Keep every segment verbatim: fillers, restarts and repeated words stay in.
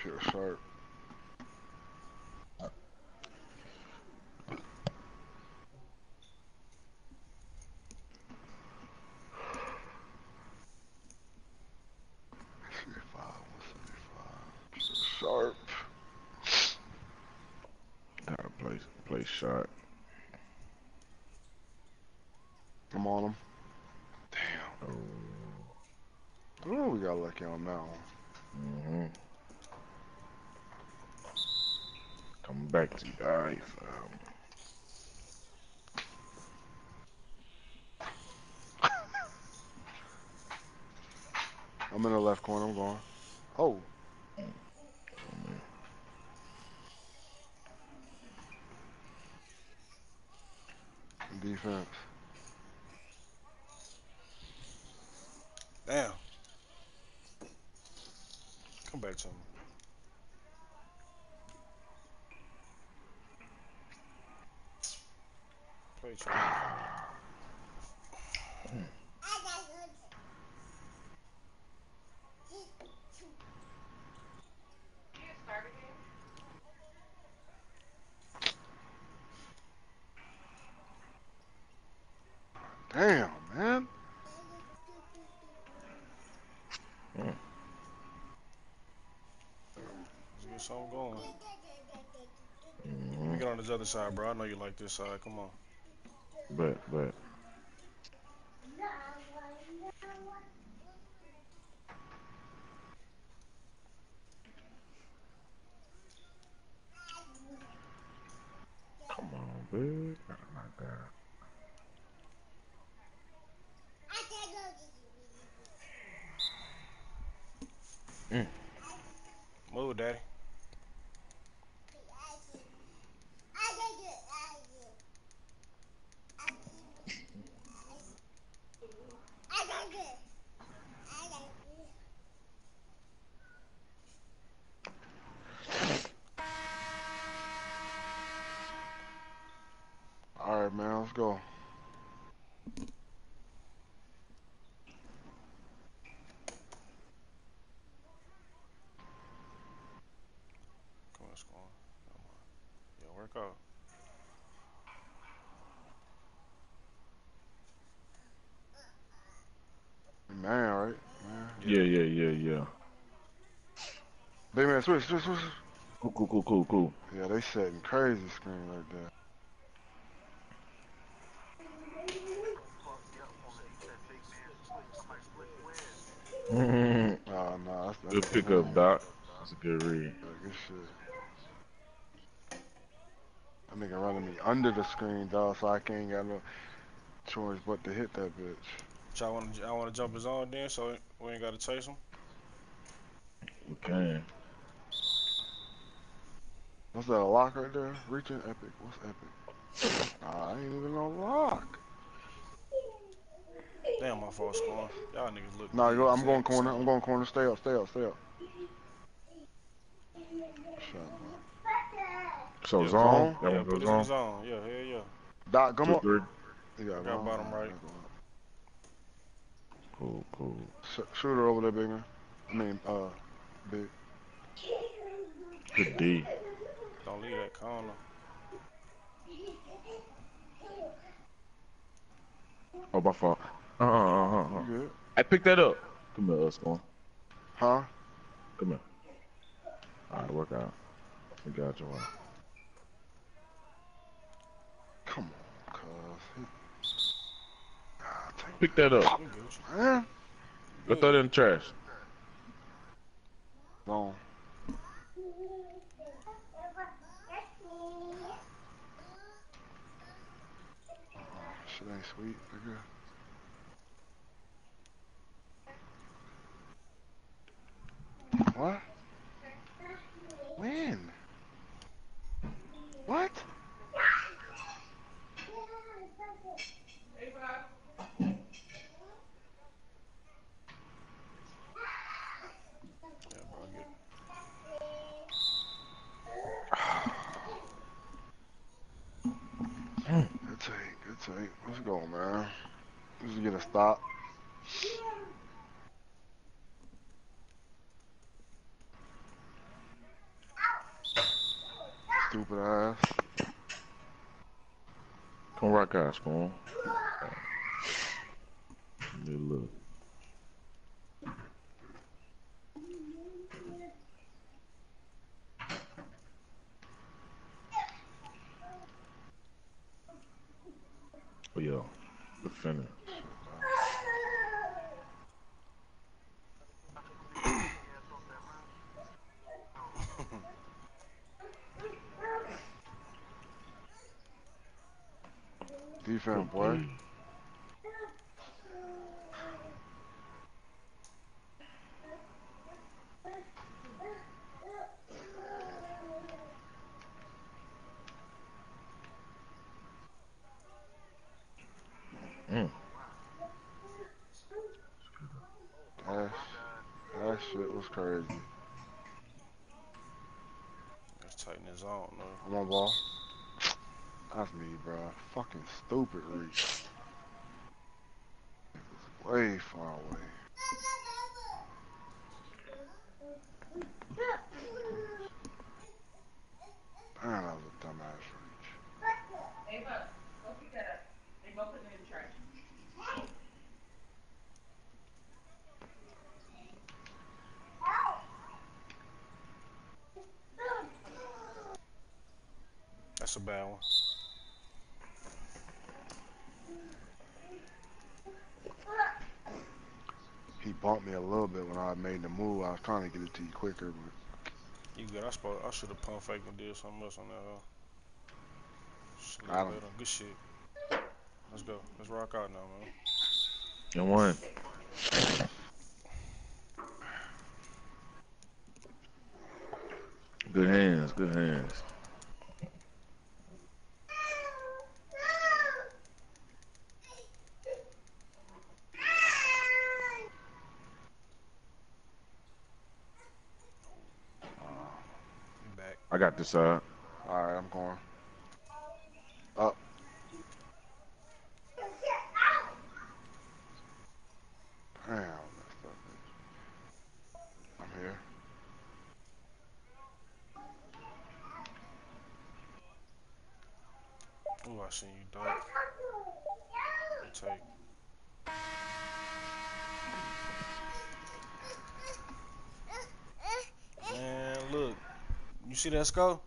Pure sharp. seventy-five, one seventy-five. Pure sharp. Gotta play, play shot. I'm on him. Damn. Oh. Ooh, we got lucky on that one. Mm-hmm. Coming back to you guys. Um, I'm in the left corner. I'm going. Oh, defense. Damn. Come back to me. Play trash. Damn, man. mm, Let's get something going. Let me mm-hmm. get on this other side, bro. I know you like this side. Come on. But, but. Come on, big. Oh my God. Mm. Move, daddy. All right, man. Let's go. Come on, score. Come on. Yeah, work out. Man, right? Man. Yeah. Yeah, yeah, yeah, yeah. Big man, switch, switch, switch. Cool, cool, cool, cool, cool. Yeah, they setting crazy screen like that. Mm-hmm. Oh, no, that's, that's Good the pickup, man. Doc. That's a good read. Yeah, good shit. That nigga running me under the screen, dog, so I can't got no choice but to hit that bitch. Y'all want to? I want to jump his on then, so we ain't got to chase him. We can. What's that, a lock right there? Reaching epic. What's epic? Nah, I ain't even no lock. Damn, my fault scoring. Y'all niggas look the Nah, go, I'm going exact corner. I'm same. going corner. Stay up, stay up, stay up. Shut up. So Yeah, zone. Zone? That yeah. one Put goes this in the on. zone. Yeah, hell yeah. Dot, come Two, up. three. You got I it got wrong? bottom Alright, right. I go up. Cool, cool. Sh- shooter over there, big man. I mean, uh, big. Good D. Don't leave that corner. Oh, my fault. Uh, uh, uh, uh, You uh. good? I picked that up. Come here, us going. Huh? Come here. All right, work out. We got you. One. Come on, cuz. Ah, Pick take that up. We Gucci. that. Man. Go throw Good. that in the trash. Zone. Shit ain't sweet, nigga. What? When? What? Yeah, bro. Get. Good take, good take. Let's go, man. Let's get a stop. Stupid ass. Come rock out, Spawn. Good look. Oh yeah, good finish. Defense, Good boy. D. Mm. That, that shit was crazy. Let's tighten his zone, though. I'm on ball. That's me, bro. Fucking stupid reach. Way far away. Man, that was a dumbass reach. Ava, go pick that up. And go put it in the trash. That's a bad one. He bumped me a little bit when I made the move. I was trying to get it to you quicker, but You good. I supposed, I should have pump fake and did something else on that. Uh, just a got little him. later. Good shit. Let's go. Let's rock out now, man. And one. Good hands, good hands. Uh, You back. I got this side. Alright, I'm going. Up. Damn, messed up. I'm here. Ooh, I seen you, dog. Take. Man, look. You see that skull?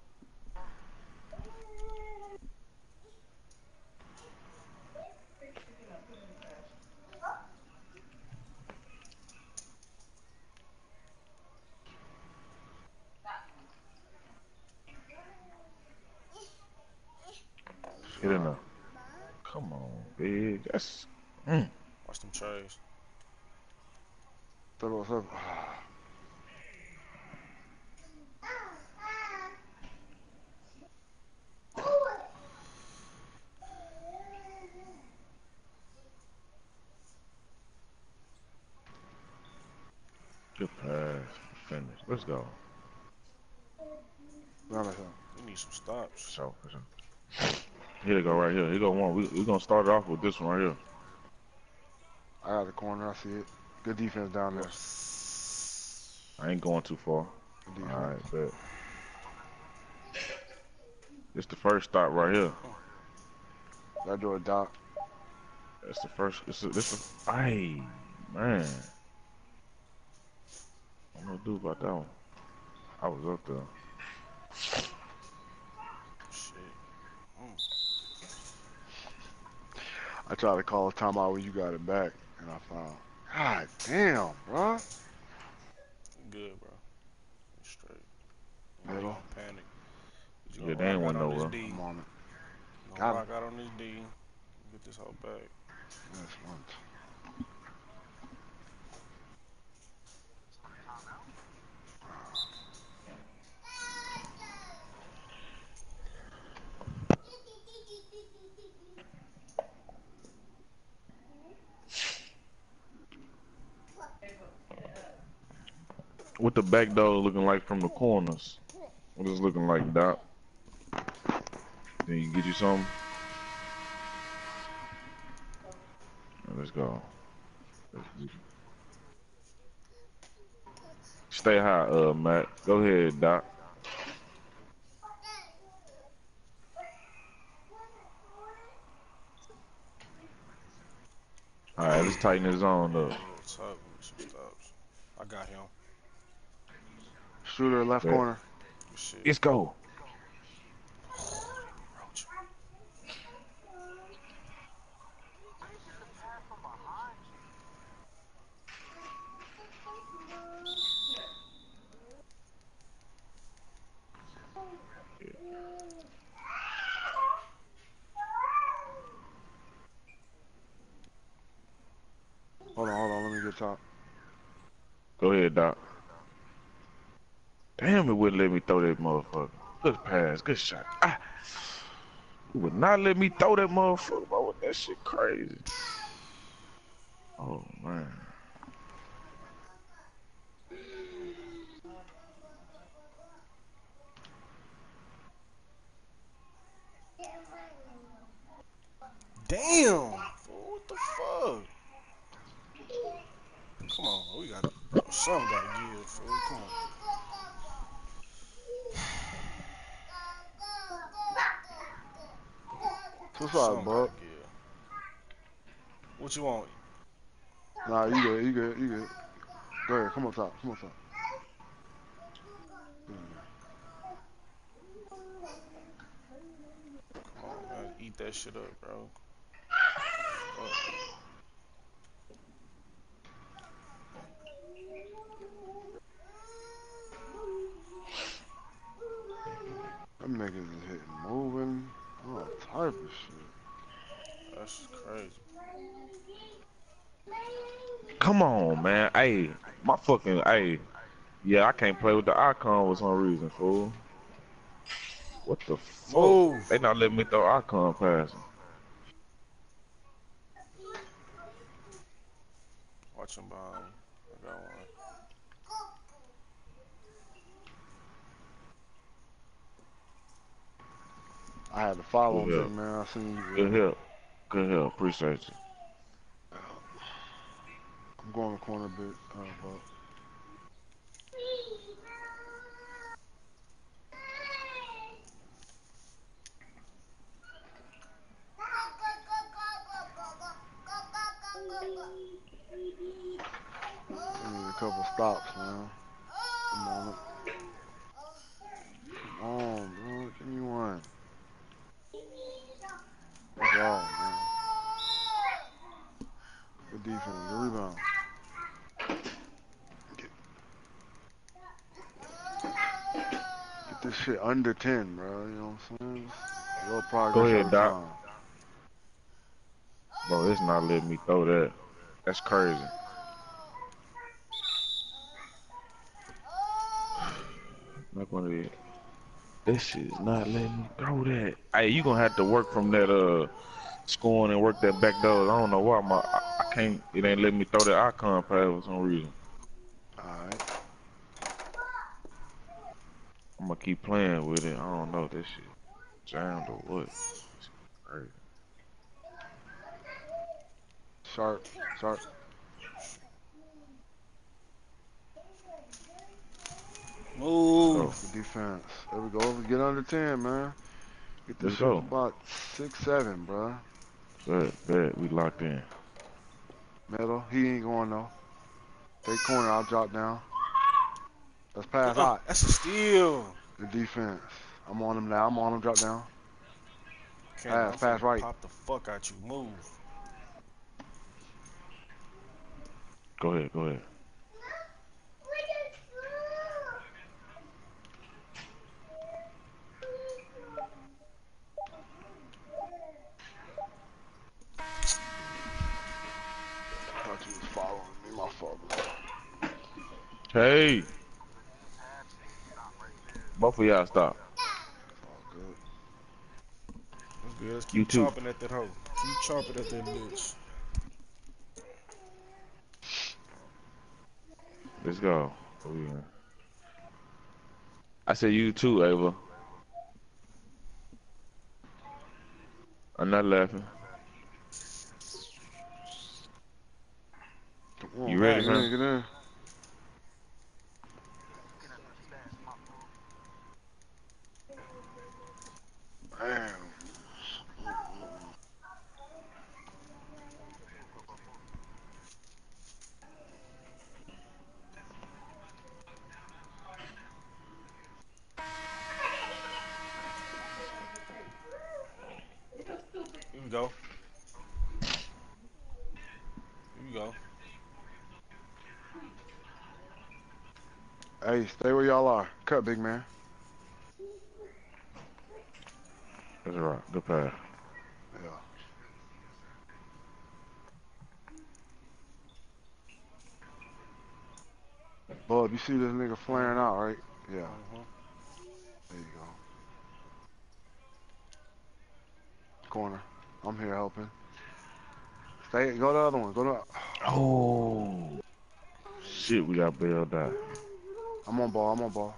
Get in there. Come on, big. That's. Mm. Watch them trays. Thought it was up. Good pass. Finish. Let's go. Run it up. We need some stops. So, for sure. Here they go right here. Here go one. We we gonna start it off with this one right here. I got the corner. I see it. Good defense down there. I ain't going too far. Good defense. All right, bet. It's the first stop right here. I do a dot. That's the first. It's a, this is. Ay, man. What am I gonna do about that one? I was up there. Shit. I tried to call a timeout when you got it back, and I found. God damn, bro. Good, bro. Straight. Middle. Don't panic. You Yeah, gonna they rock ain't out went on this nowhere. D. I'm on it. Gonna Got rock out on this D. Get this whole back. Yes, once. What the back door looking like from the corners? What is it looking like, Doc? Then you get you something? Let's go. Let's get you. Stay high, uh, Matt. Go ahead, Doc. All right, let's tighten his zone up. What's up? Some stops. I got him. Shooter left Bet. corner. Good shit. Let's go. Roach. Hold on, hold on. Let me get top. Go ahead, Doc. Damn, it wouldn't let me throw that motherfucker. Good pass, good shot. Ah, it would not let me throw that motherfucker. Bro, that shit crazy. Oh man. Damn. Fool, what the fuck? Come on, we got something gotta give, fool. Come on. Two side, Something gotta bud. give. What you want? Nah, you good, you good, you good. Go ahead, come on top, come on top. Come on, man. Eat that shit up, bro. Fuck. Them niggas is hitting, moving, all type of shit. That's crazy. Come on, man. Hey, my fucking hey. Yeah, I can't play with the icon for some reason, fool. What the fuck? Move. They not letting me throw icon passing. Watch him behind you. I got one. I had to follow Good him, big help. man. I seen you, Good bro. help. Good help. Appreciate you. I'm going to corner bit, uh, bro. I need a couple stops, man. Come on, it. Come on, bro. Give me one. That's all, man. Good defense. Good rebound. Get, get this shit under ten, bro. You know what I'm saying? Low Go progress ahead, every Doc. time. Bro, it's not letting me throw that. That's crazy. Not gonna be. This shit is not letting me throw that. Hey, you gonna have to work from that uh scoring and work that back door. I don't know why my I, I can't. It ain't letting me throw that icon pass for some reason. Alright. I'm gonna keep playing with it. I don't know this shit jammed or what. It's crazy. Sharp. Sharp. Let's go. Move. Good defense. There we go. We get under ten, man. Get this Let's shit to go. about six, seven, bro. Bet, bet. We locked in. Metal. He ain't going, though. Take corner. I'll drop down. Let's pass Uh, out. that's a steal. Good defense. I'm on him now. I'm on him. Drop down. Kendall, Pass. I'm Pass finna right. pop the fuck out you. Move. Go ahead. Go ahead. Thought you was following me. My fault. Hey, both of y'all stop. All good. That's good. Let's You keep too. chopping at that hoe. Keep chopping at that bitch. Let's go. Oh, yeah. I said you too, Ava. I'm not laughing. Come You on. ready, Get Pass. man? in. Get in. Damn. go. Here you go. Hey, stay where y'all are. Cut, big man. That's right. Good pass. Yeah. Bub, you see this nigga flaring Mm-hmm. out, right? Yeah. Mm-hmm. There you go. Corner. I'm here helping. Stay. Go to the other one. Go to. Oh shit, we got bailed out. I'm on ball. I'm on ball.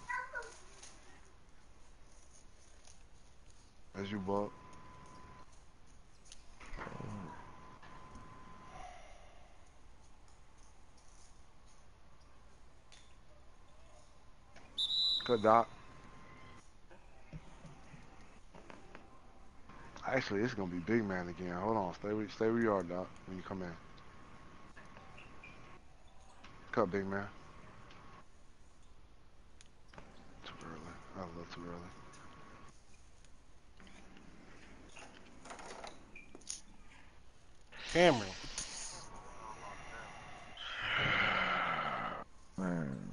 As you, Bub. Good Doc. Actually, it's gonna be big man again. Hold on. Stay where, stay where you are, Doc. When you come in. Cut, big man. Too early. A little too early. Cameron. Man,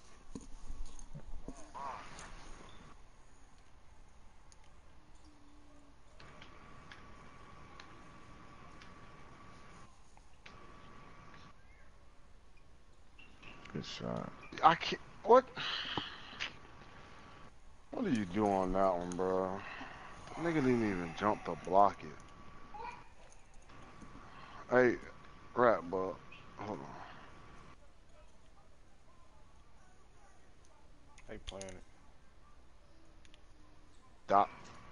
good shot. I can't. What? What do you do on that one, bro? The nigga didn't even jump to block it. Hey, rap, Bub. Hold on. They playing it. Doc.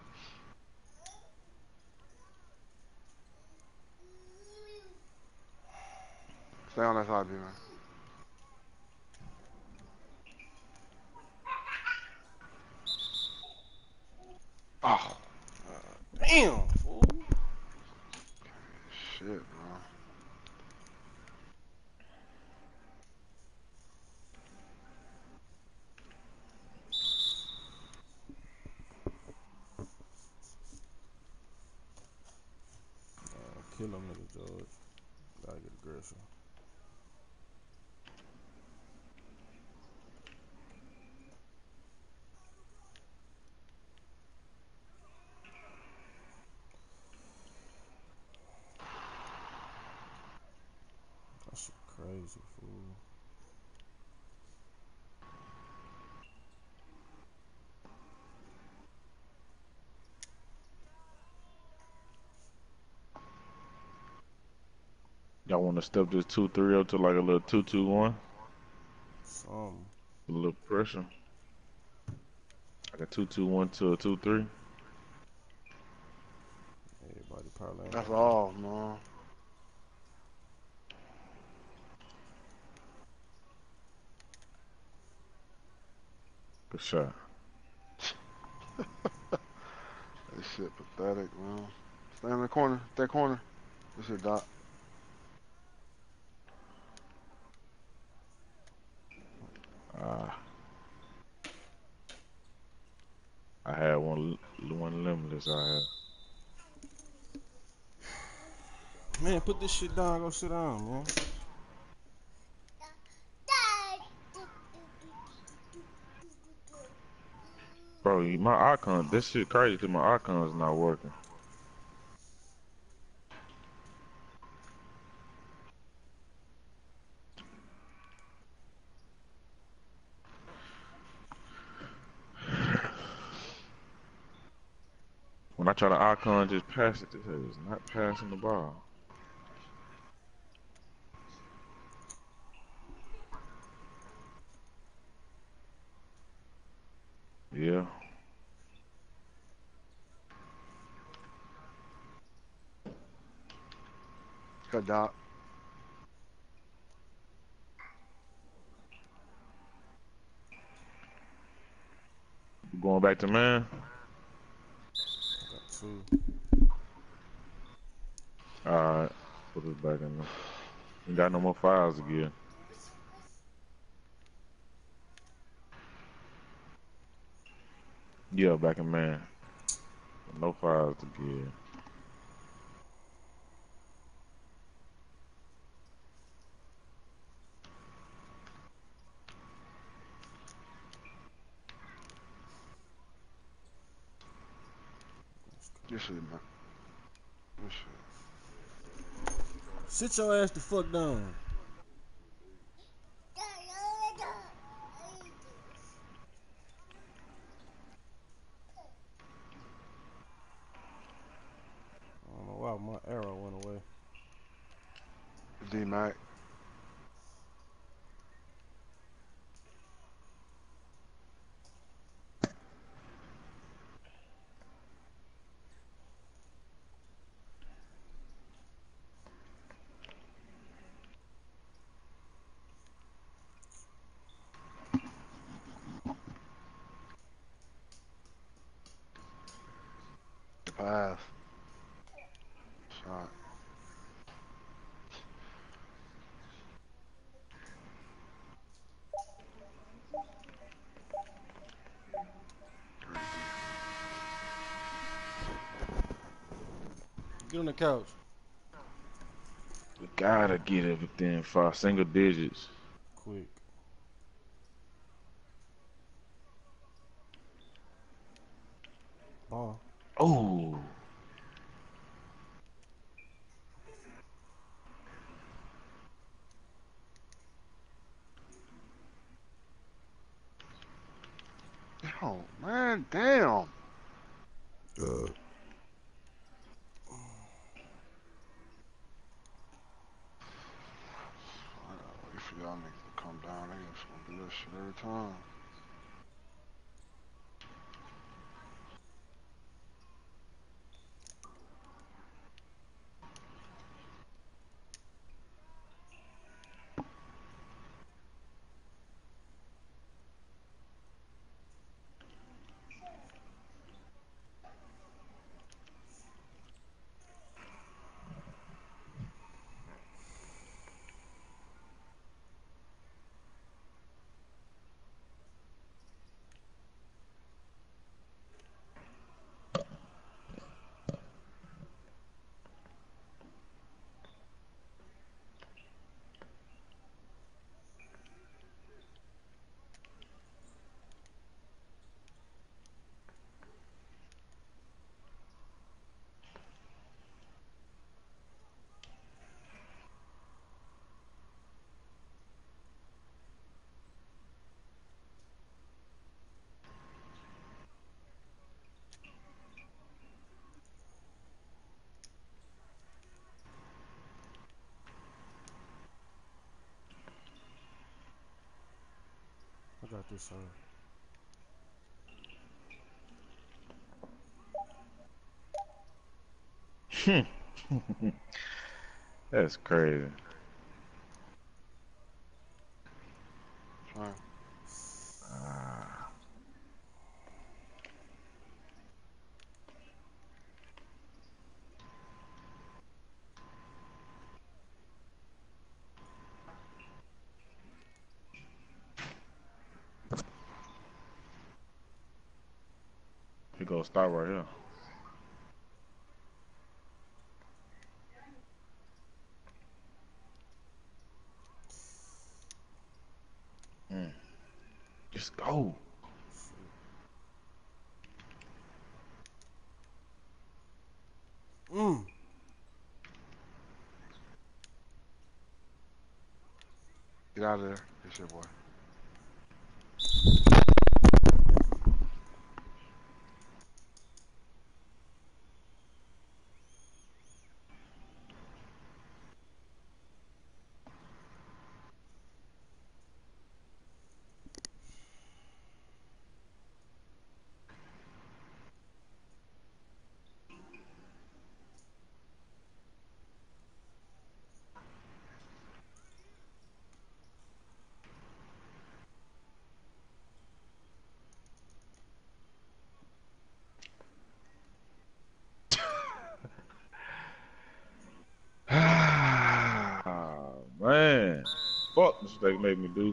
Stay on that side, big man. Oh, Damn, fool. shit, bro. Uh, kill him, nigga, George. Gotta get aggressive. That shit crazy, fool. Y'all want to step this two three up to like a little two two one? Some. A little pressure. Like a two two one to a two three. Everybody probably ain't That's like that. all, man. Good shot. This shit pathetic, man. Stay in the corner. That corner. This shit, Doc. Ah, I had one one limitless. I had. Man, put this shit down. Go sit down, man. Bro, my icon. This shit crazy. 'Cause my icon's not working. When I try to icon, just pass it. This is not passing the ball. Yeah. Cut, Doc. Going back to man. Got two. Alright. Put it back in there. Ain't got no more files again. Yeah, back in man. No files to give. This shit, man. This shit. Sit your ass the fuck down. I don't know why my arrow went away. D Mac. The pass. Shot. Great Get on the couch. We gotta get it within five single digits. Quick. Ball. Oh, defense. Oh, man, damn. Uh. I gotta wait for y'all niggas to come down. They just gonna do this shit every time. I got this, son. that's crazy. Fine. Ah, he gonna stop right here. Mm. Just go. Mm. Get out of there. Good shit, boy. Ah, man. Fuck mistake made me do.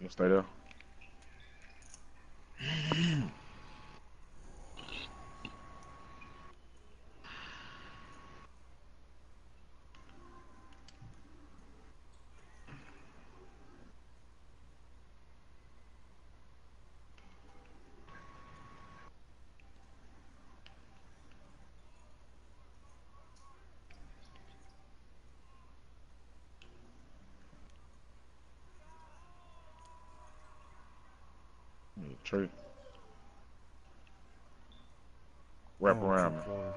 You stay there. Yeah, Trey, wrap Damn, around keep me. going.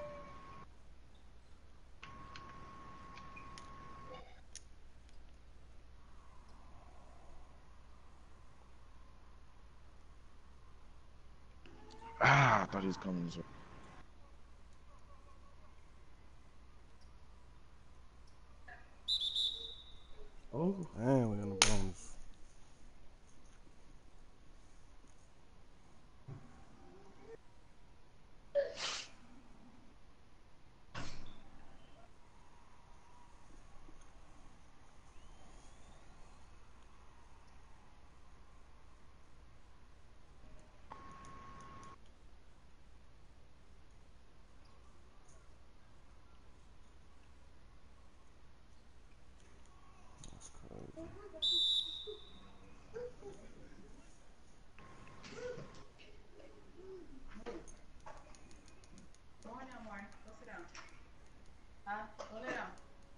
Ah, I thought he was coming this way. Oh, Damn, we in the bonus. That's crazy. Go on now, Martin. Go sit down. Huh? Go lay down.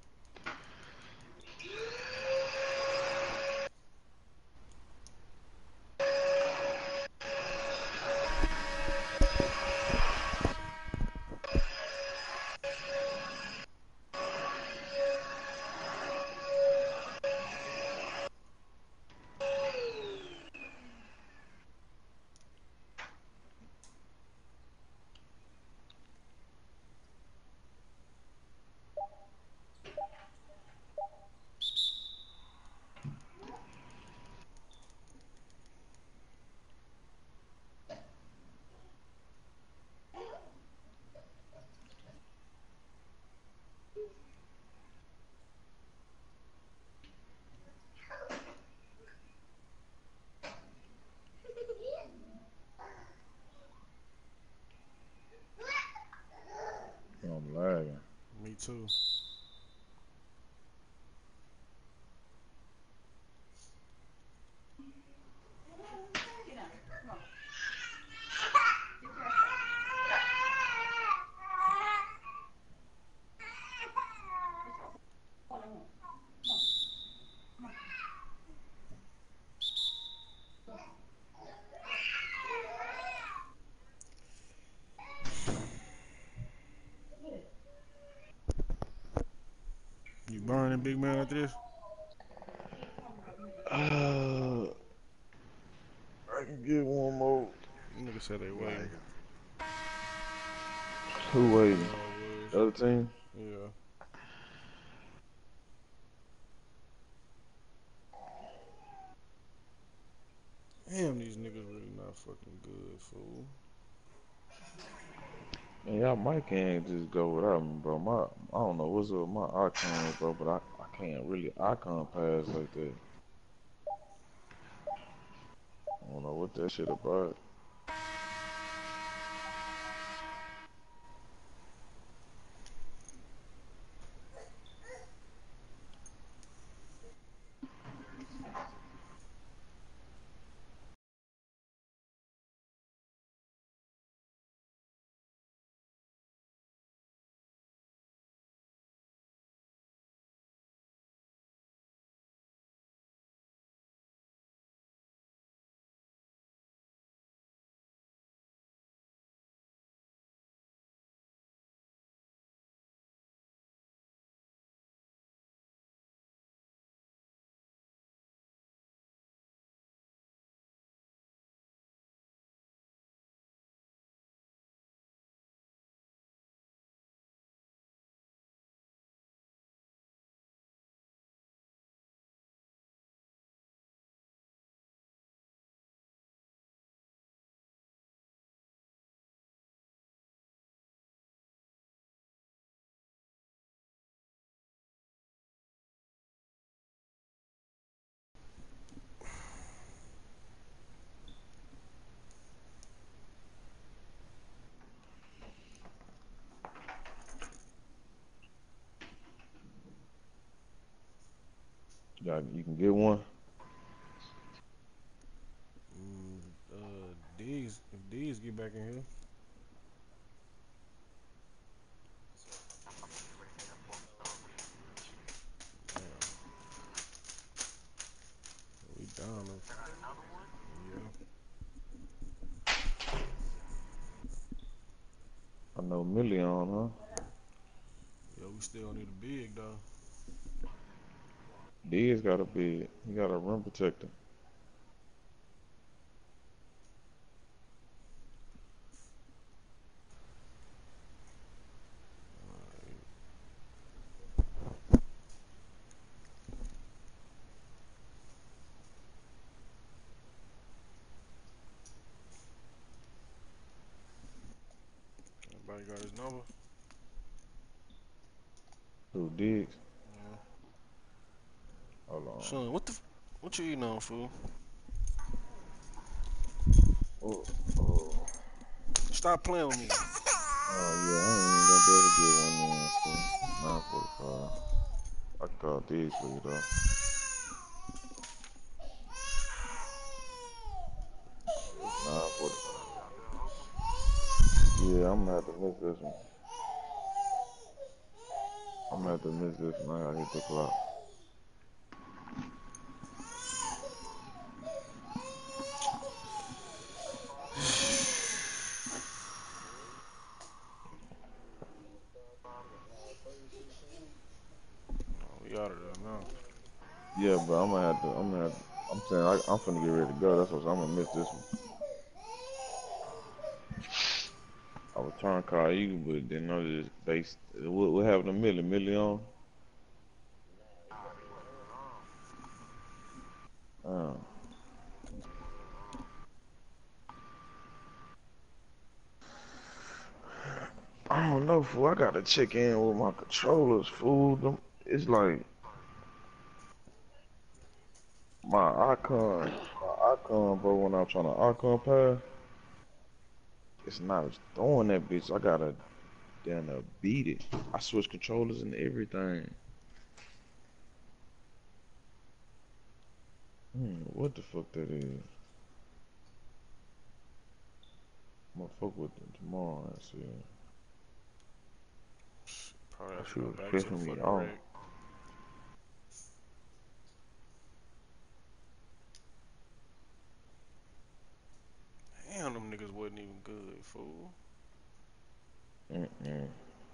I'm lagging. Me too. Get down. Come on. Get your ass up. Come on. You burning, big man, after this? Uh, I can get one more. Nigga said they waiting. Lagging. Who waiting? Uh, The other team? yeah. Damn, these niggas really not fucking good, fool. Man, y'all might can't just go without me, bro. My, I don't know what's up with my icon, bro, but I, I can't really icon pass like that. I don't know what that shit about. Yeah, you can get one. Mm, uh, D's if D's get back in here, damn, we down. Them. Yeah, I know Million, huh? yeah, we still need a big though. Diz got a bid. He got a rim protector. Everybody got his number. Who Diggs? Yeah. Hold on. Son, what the, f- what you eating on, fool? Oh, oh, Stop playing with me. oh yeah, I ain't even gonna be able to get one in for nine forty-five. I can call Diggs for you though. It's nine forty-five. Yeah, I'm gonna have to miss this one. I'm gonna have to miss this one. I gotta hit the clock. Oh, we out of there now. Yeah, but I'm gonna have to. I'm gonna. Have to, I'm saying I, I'm finna get ready to go. That's what I'm gonna miss this one. I was trying to call you, but then I just they. What, what happened to Millie? Millie on? Uh, I don't know, fool. I gotta check in with my controllers, fool. Them, it's like my icon, my icon, bro. When I'm trying to icon pass, it's not throwing that bitch. I gotta damn near beat it. I switch controllers and everything. Hmm, what the fuck that is? I'm gonna fuck with them tomorrow and see. Probably That have to shit go was back to the pissing me fucking off. rig. Damn, them niggas wasn't even good, fool. Mm-mm.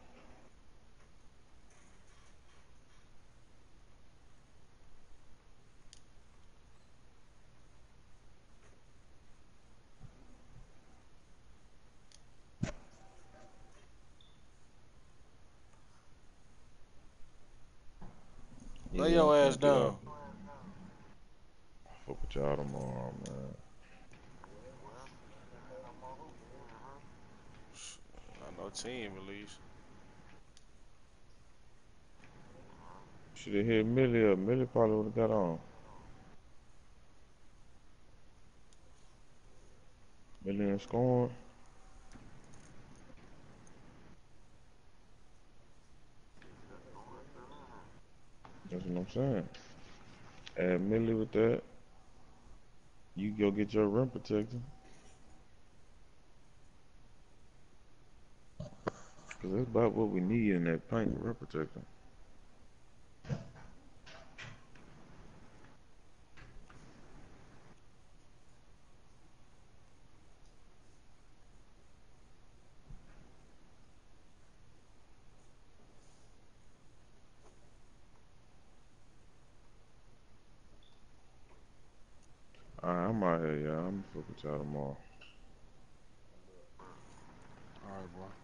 Lay Yeah, I'm your ass finna get out. down. Fuck with y'all tomorrow, man. Not no team, at least. Should have hit Millie up. Millie probably would have got on. Millie and scoring. That's what I'm saying. Add Millie with that. You go get your rim protector. Cause that's about what we need in that paint, rim protector. Alright, I'm out here, y'all. I'm fuck with y'all tomorrow. All right, bro.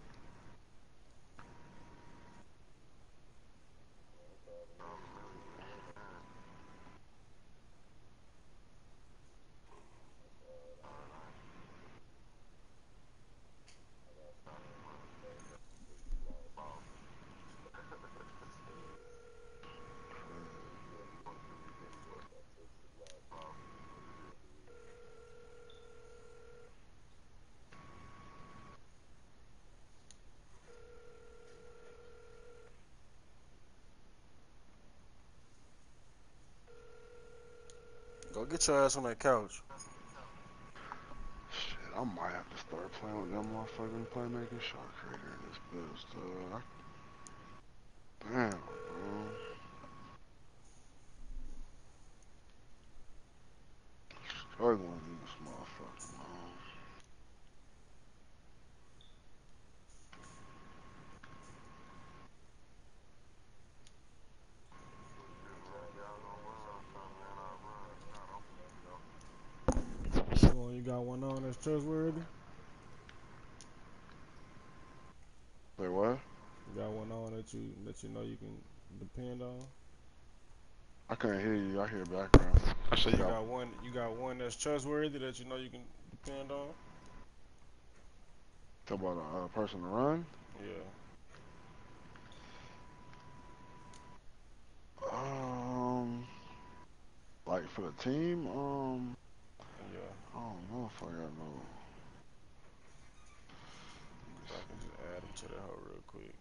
Go get your ass on that couch. Shit, I might have to start playing with that motherfucking playmaking shot creator in this bitch, dog. I- Damn, bro. Struggling in this motherfucker, man. So you got one on that's trustworthy? Say what? You got one on that you that you know you can depend on? I can't hear you. I hear background. I said You you got got one you got one that's trustworthy that you know you can depend on? talk about a, a person to run? Yeah. Um, like for the team, um, Yeah. I don't know if I got no. So I can just add them to that hoe real quick.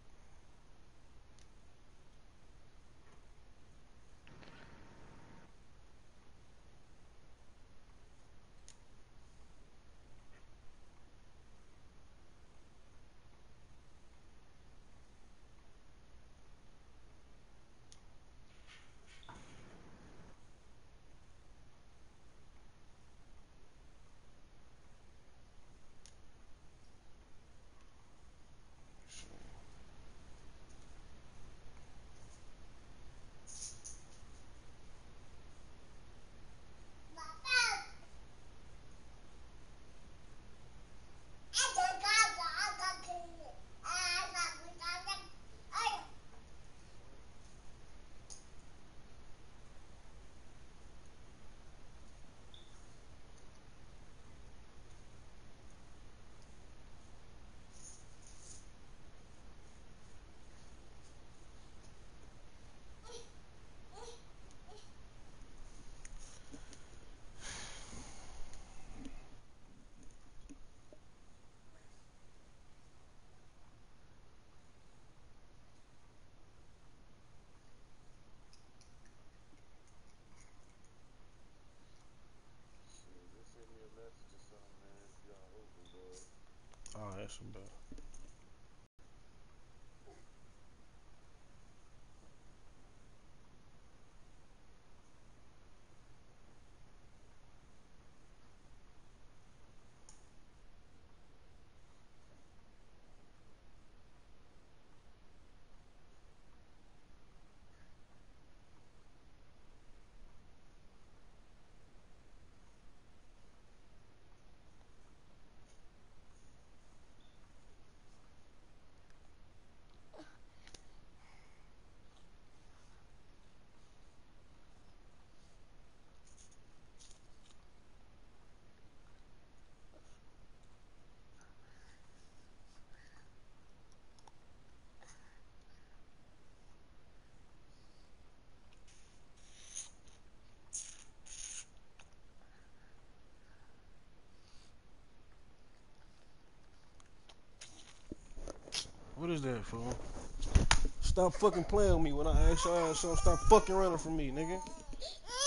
Oh, that's some better. What is that, fool? Stop fucking playing with me when I ask your ass something. Stop fucking running from me, nigga.